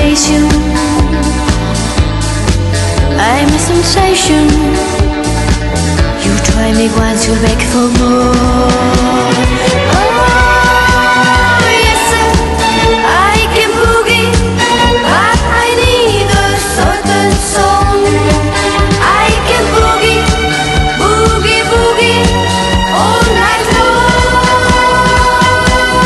vibration. I'm a sensation. You try me once, you'll beg for more. Oh, yes, sir, I can boogie, but I need a certain song. I can boogie, boogie, boogie all night long.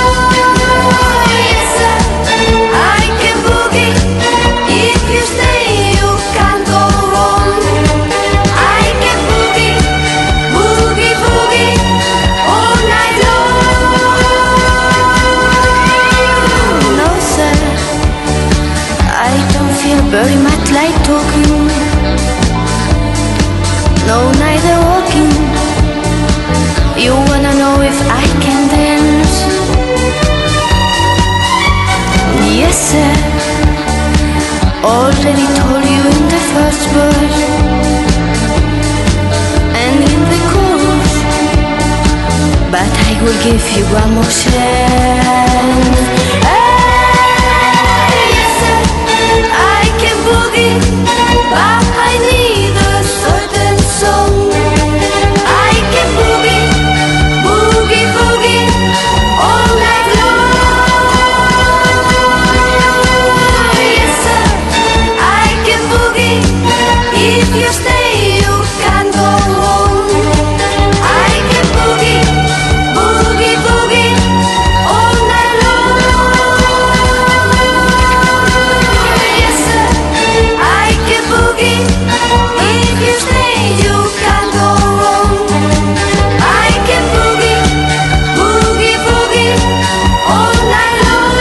Yes, sir, I can boogie. If you stay, you can't go wrong. I can boogie, boogie, boogie all night long. No, sir, I don't feel very much like talking. No, neither walking. You wanna know if I can dance? Yes, sir, already told you in the first verse and in the chorus, but I will give you one more chance. Hey, yes, sir, I can boogie, but I need a certain song. I can boogie, boogie, boogie all night long. Yes, sir, I can boogie. If you stay, you can't go wrong. I can boogie, boogie, boogie all night long. Yes, sir, I can boogie. If you stay, you can't go wrong. I can boogie, boogie, boogie all night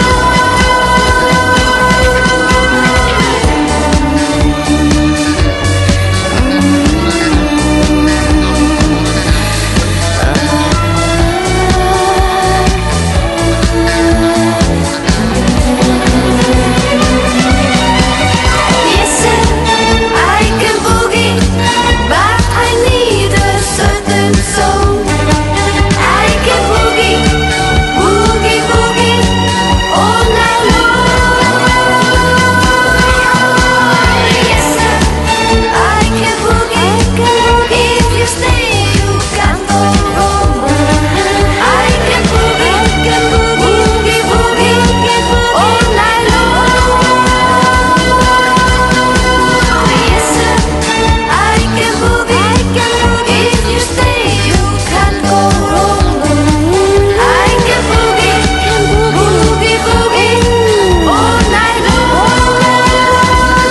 Yes, sir, I can boogie, but I need a certain song. I can boogie, boogie, boogie all night long. Yes, sir, I can boogie. If you stay, you can't go wrong. I can boogie, boogie, boogie all night long. Yes, sir, I can boogie. If you stay, you can't go wrong. I can boogie, boogie, boogie all night long.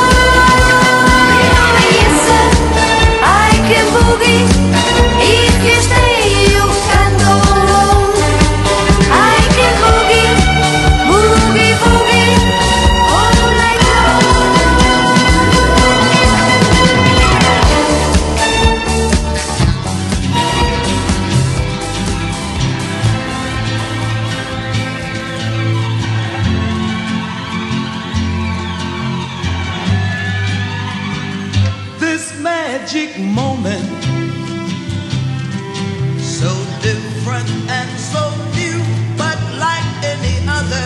Yes, sir, I can boogie. If you stay, you can't go wrong. I can boogie, boogie, boogie all night This magic moment, so different and so new, but like any other,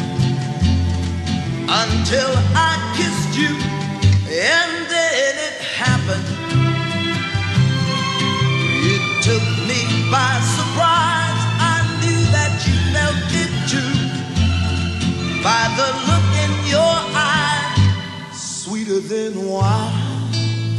until I kissed you, and then it happened. It took me by surprise. I knew that you felt it too, by the look in your eye, sweeter than wine,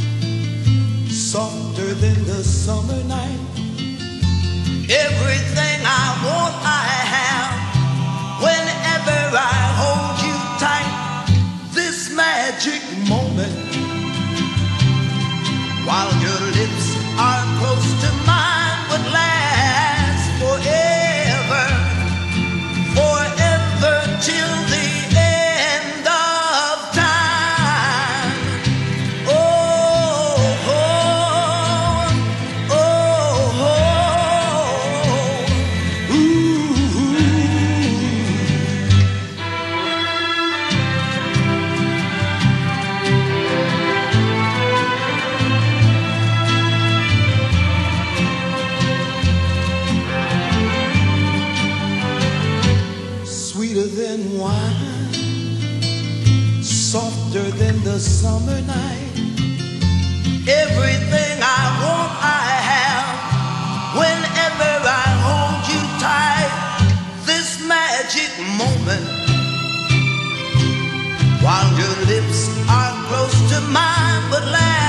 softer than the summer night. Everything I want, I have. Whenever I hold you tight, this magic moment, while your lips are close to mine, would last forever, forever till the end of time. Oh, oh, oh, oh, ooh. softer than the summer night. Everything I want, I have. Whenever I hold you tight, this magic moment, while your lips are close to mine, but last